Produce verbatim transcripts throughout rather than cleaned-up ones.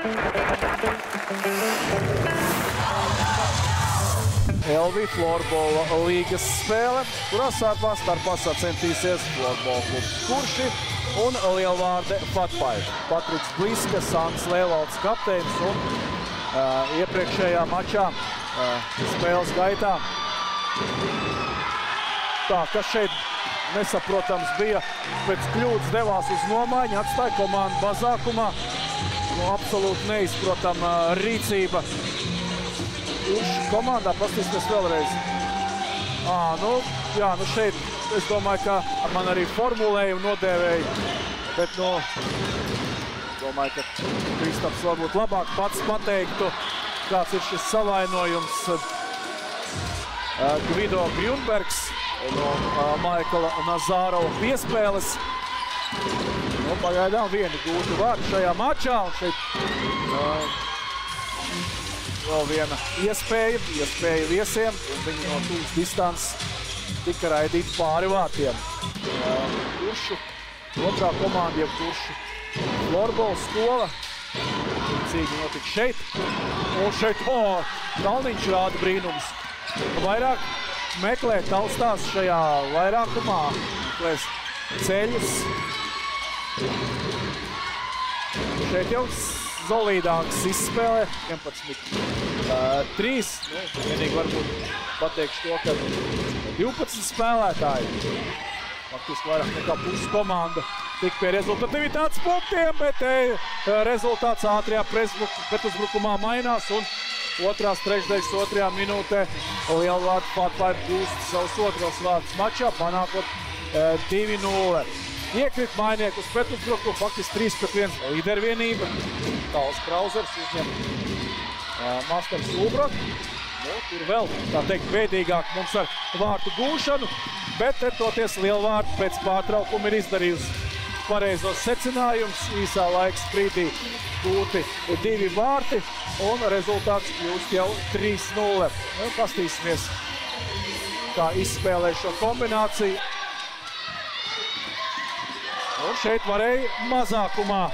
Elvi florbola līgas spēle, kurā sākumā starpā sacenstīsies florbola klubs Kurši un Lielvārde Fatpai. Patriks Bliska, Sants Lielvalds kapteinis un uh, iepriekšējā mačā uh, spēles gaitā. Tā, kas šeit nesaprotams bija, pēc kļūdas devās uz nomaiņu, atstāja komandu mazākumā. Nu, absolūti neizprotama rīcība. Kurš komandā, pastīsimies vēlreiz. Ā, nu, jā, nu šeit, es domāju, ka man arī formulējumu nodēvēja, bet, nu, domāju, ka Kristaps varbūt labāk pats pateiktu, kāds ir šis savainojums. Gvido Grunbergs no Maikla Nazārova piespēles. Nu, pagaidām vieni gūtu vārdu šajā mačā, un šeit uh, vēl viena iespēja, iespēja viesiem, un viņi no tūs distants tika raidīti pāri vārtiem. Uh, Kuršu, otrā komanda, jeb Kuršu florbola skola. Cīņa notika šeit, un šeit, o, oh, Kalniņš rāda brīnums. Vairāk meklē taustās šajā vairākumā, meklēs ceļus. Šeit jau solīdāks izspēlē, vienpadsmit trīs. Nu, vienīgi varbūt pateikšu to, ka divpadsmit spēlētāji. Faktiski vairāk nekā pusi komanda tik pie rezultatīvitātes punktiem, bet te, rezultāts ātrajā pretuzbrukumā mainās un otrās trešdaļas otrajā minūtē Lielvārde Fatpai gūst savus otros vārdus mačā, panākot e, divi nulle. Iekrit mainieku uz pretuzbrukumu, faktiski trīs pret viens līdervienība. Tāls Krauzers uzņem e, Masters Lūbrok. Nu, tur vēl, tā teikt, bēdīgāk mums ar vārtu gūšanu, bet toties Lielvārde pēc pārtraukuma ir izdarījusi pareizos secinājumus. Īsā laika sprīdī gūti divi vārti un rezultāts kļūst jau trīs nulle. Nu, pastīsimies, kā izspēlē šo kombināciju. Un šeit varēja mazākumā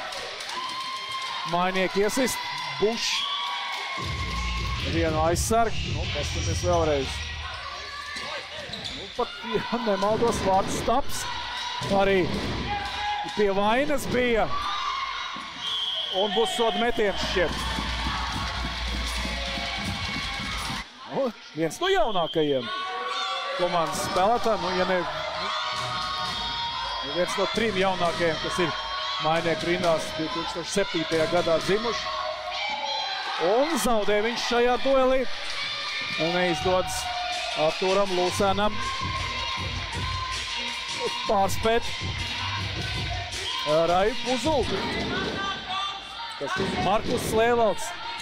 mainieki iesist. Bušs. Vienu aizsargu. Nu, paskaties vēlreiz. Nu, pat, ja nemaldos, vārds Staps arī pie vainas bija. Un būs soda metiens šķiet. Nu, viens no jaunākajiem komandas spēlētājiem. Nu, ja ne, nu, viens no trim jaunākajiem, kas ir mainieku rindās divi tūkstoši septītajā gadā dzimuši. Un zaudē viņš šajā duelī. Neizdodas Artūram Lūsēnam pārspēt Raju Puzulku. Tas ir Markus Lielvalds.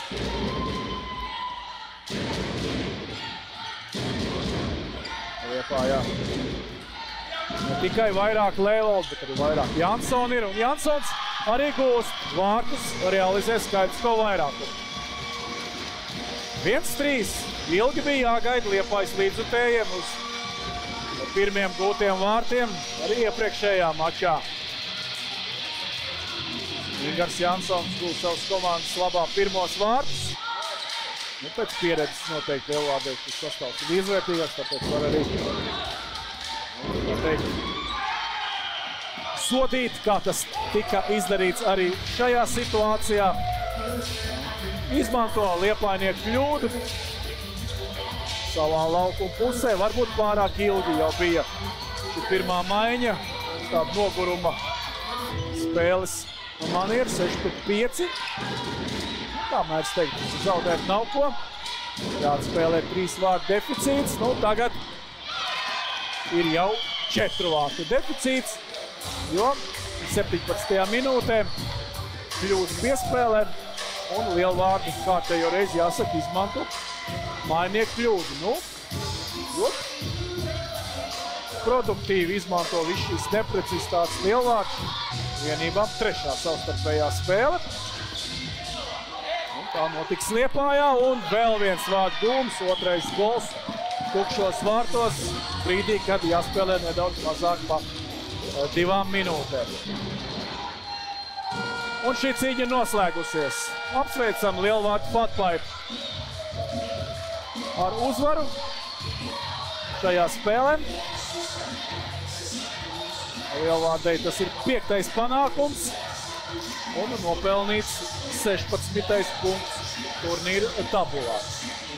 Liepājā. Ne tikai vairāk Lielvalds, bet arī vairāk Jansson ir. Un Jansons arī gūst vārtus, realizē skaidrisko vairākumu. viens trīs. Ilgi bija jāgaida Liepājas līdzutējiem uz pirmiem gūtiem vārtiem arī iepriekšējā mačā. Ingars Jansons gūst savas komandas labā pirmos vārtus. Nu, pēc pieredzes noteikti Lielvārdē šis sastāvs ir izvērtīgāks, tāpēc var arī teikt, sodīt, kā tas tika izdarīts arī šajā situācijā. Izmanto Liepājnieku kļūdu savā laukuma pusē. Varbūt pārāk ilgi jau bija šī pirmā maiņa. Tāda noguruma spēles maniera seši pret pieci. Tā mēdz teikt, zaudēt nav ko. Jāatspēlē trīs vārtu deficīts. Nu, tagad ir jau četru vārtu deficīts, jo septiņpadsmitajā minūtē kļūdas piespēlē. Un Lielvārde kārtējo reizi jāsaka izmanto mainieku kļūdu. Nu, ļoti produktīvi izmanto visu šīs neprecizitātes Lielvārde. Vienībām trešā savstarpējā spēle. Un tā notiks Liepājā un vēl viens vārtu gūms, otrais gols tukšos vārtos. Brīdī, kad jāspēlē nedaudz mazāk pa divām minūtēm. Un šī cīņa noslēgusies. Apsveicam Lielvārdu Fatpipe ar uzvaru šajā spēlē. Lielvārdei tas ir piektais panākums un nopelnīts sešpadsmitais punkts turnīra tabulā.